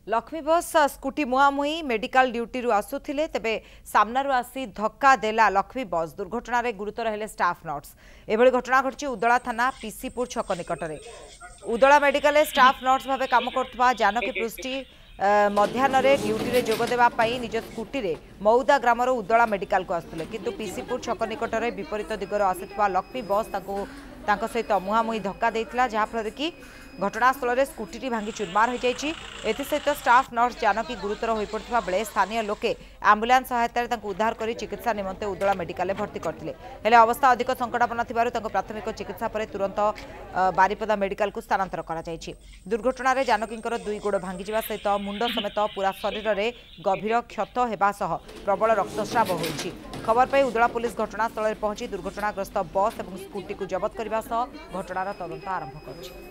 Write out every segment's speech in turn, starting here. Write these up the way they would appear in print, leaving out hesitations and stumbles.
Lakshmi bus scooty मुहांमुही medical duty आसुथिले तेबे सामनारू आसी धक्का देला लक्ष्मी बस दुर्घटना रे गुरुतर हेले स्टाफ नर्स एभली घटना घटी उदला थाना पीसीपुर छक निकटरे उदला मेडिकल स्टाफ नर्स भावे काम करथबा जानकी पृष्टि मध्याह्न ड्यूटी रे जोग देबा पई निज स्कूटी रे मौदा ग्रामर उदला मेडिकल को आसुले किंतु पीसीपुर छक निकटरे विपरीत दिगरो आसितबा लक्ष्मी बस तांको सहित मुहांमुही धक्का देइतला जहाँफल कि घटनास्थल में स्कूटी भांगी चुरमार हो सहित स्टाफ नर्स जानकी गुरुतर हो पड़ा बेले स्थानीय लोके आंबुलांस सहायता उद्धार कर चिकित्सा निमंते उदला मेडिकल भर्ती करते हेले अवस्था अधिक संकटापन्न प्राथमिक चिकित्सा पर तुरंत बारिपदा मेडिकल को स्थानांतर कर दुर्घटना रे जानकी दुई गोड़ भांगी सहित मुंड समेत पूरा शरीर में गभीर क्षत होगा सह प्रबल रक्तस्राव होती खबर पाई उदला पुलिस घटनास्थल में पहुंची दुर्घटनाग्रस्त बस और स्कूटी को जबत करने सह घटनार तदंत आरंभ कर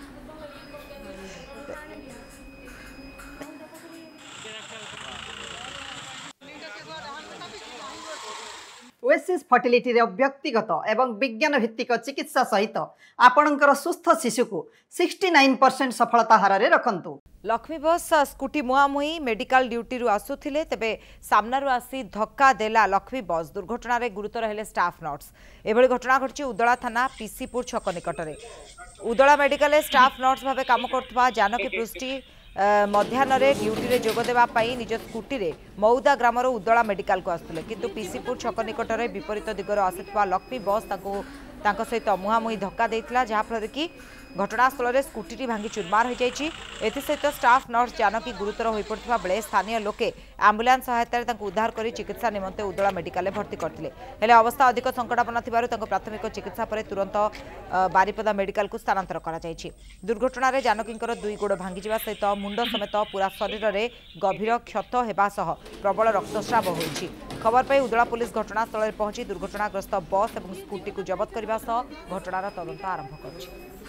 ओएसिस फर्टिलिटी रे व्यक्तिगत एवं विज्ञान भित्तिक चिकित्सा सहित आपणकर सुस्थ शिशु को 69% सफलता हार रे रखंतु। लक्ष्मी बस स्कूटी मुहांमुही मेडिकल ड्यूटी आसुथिले तेबे सामनारू आसी धक्का देला लक्ष्मी बस दुर्घटना रे गुरुतर हेले स्टाफ नर्स एभली घटना घटी उदला थाना पीसीपुर छक निकटरे उदला मेडिकल स्टाफ नर्स भावे काम करथबा जानकी पृष्टि मध्याह्न ड्यूटी रे जोग देबा पई निज स्कूटी रे मौदा ग्रामर उदला मेडिकल को आसुले किंतु पीसीपुर छक निकटरे विपरीत दिगरो आसितबा लक्ष्मी बस तांको सहित मुहांमुही धक्का देइतला जहाँफल कि घटनास्थल में स्कूटी भांगी चुरमार हो सहित स्टाफ नर्स जानकी गुरुतर हो पड़ा बेले स्थानीय लोके आंबुलांस सहायता उद्धार कर चिकित्सा निमंते उदला मेडिकल भर्ती करते हेले अवस्था अधिक संकटापन्न प्राथमिक चिकित्सा पर तुरंत बारिपदा मेडिकल को स्थानांतर कर दुर्घटना रे जानकी दुई गोड़ भांगी सहित मुंड समेत पूरा शरीर में गभीर क्षत होगा सह प्रबल रक्तस्राव होती खबर पाई उदला पुलिस घटनास्थल में पहुंची दुर्घटनाग्रस्त बस और स्कूटी को जबत करने सह घटनार तदंत आरंभ कर